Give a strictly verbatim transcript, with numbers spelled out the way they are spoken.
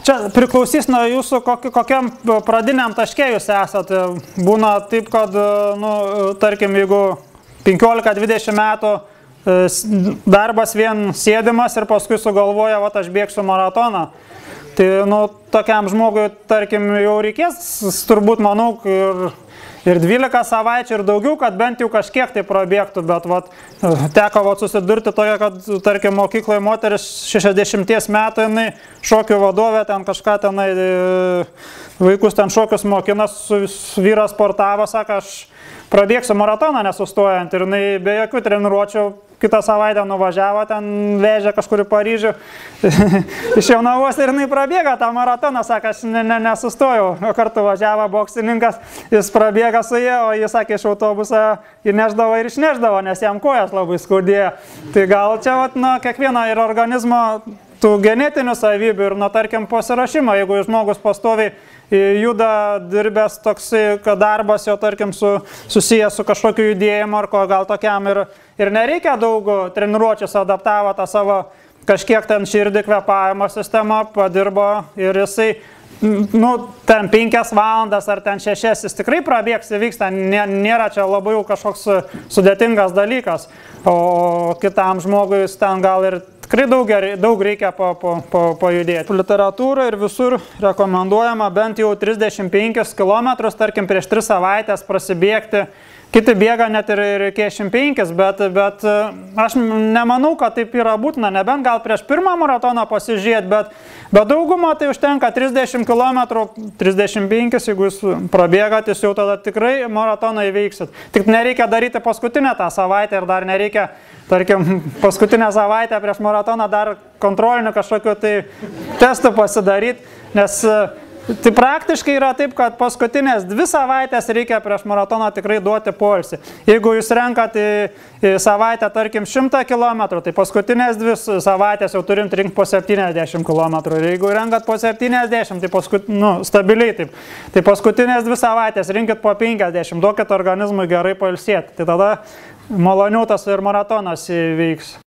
Čia priklausys nuo jūsų, kokiam pradiniam taške jūs esate. Būna taip, kad, nu, tarkim, jeigu penkiolika dvidešimt metų darbas vien sėdimas ir paskui sugalvoja, va, aš bėgsiu maratoną. Tai, nu, tokiam žmogui, tarkim, jau reikės, turbūt, manau, ir, ir dvylika savaičių ir daugiau, kad bent jau kažkiek tai prabėgtų, bet, vat, teko, vat, susidurti tokia, kad, tarkim, mokykloje moteris šešiasdešimties metų, jinai šokių vadovė, ten kažką tenai, vaikus ten šokius mokinas, vyras sportavo, sako, aš prabėgsiu maratoną nesustojant ir jinai be jokių treniruočių kitą savaitę nuvažiavo, ten vežė kažkur į Paryžių iš Jaunavos ir jinai prabėga tą maratoną, sako, aš ne, ne, nesustojau, o kartu važiavo boksininkas, jis prabėga su jie, o jis, sakė, iš autobusą įneždavo ir išneždavo, nes jam kojas labai skaudėjo. Tai gal čia, vat, na, kiekvieno ir organizmo tų genetinių savybių ir, na, tarkim, pasirašymo, jeigu žmogus pastoviai juda, dirbęs toksai, kad darbas jo, tarkim, su, susijęs su kažkokiu judėjimu ar ko, gal tokiam ir, ir nereikia daug treniruočių, adaptavo tą savo kažkiek ten širdį kvėpavimo sistemą, padirbo ir jisai, nu, ten penkias valandas ar ten šešias, jis tikrai prabėgs, įvyksta, nėra čia labai kažkoks sudėtingas dalykas, o kitam žmogui ten gal ir tikrai daug, daug reikia pajudėti. Literatūra ir visur rekomenduojama bent jau trisdešimt penkis kilometrus, tarkim, prieš tris savaitės prasibėgti. Kiti bėga net ir keturiasdešimt penkis, bet, bet aš nemanau, kad taip yra būtina, nebent gal prieš pirmą maratoną pasižiūrėti, bet, bet daugumą tai užtenka trisdešimt kilometrų, trisdešimt penkis, jeigu jūs prabėgat, jūs jau tada tikrai maratoną įveiksit. Tik nereikia daryti paskutinę tą savaitę ir dar nereikia, tarkim, paskutinę savaitę prieš maratoną dar kontrolinių kažkokių tai testų pasidaryti, nes tai praktiškai yra taip, kad paskutinės dvi savaitės reikia prieš maratoną tikrai duoti poilsį. Jeigu jūs renkat į, į savaitę, tarkim, šimtą kilometrų, tai paskutinės dvi savaitės jau turim rinkti po septyniasdešimt kilometrų. Ir jeigu renkat po septyniasdešimt, tai paskut, nu, stabiliai taip. Tai paskutinės dvi savaitės rinkit po penkiasdešimt, duokit organizmui gerai pailsėti. Tai tada maloniau tas ir maratonas įvyks.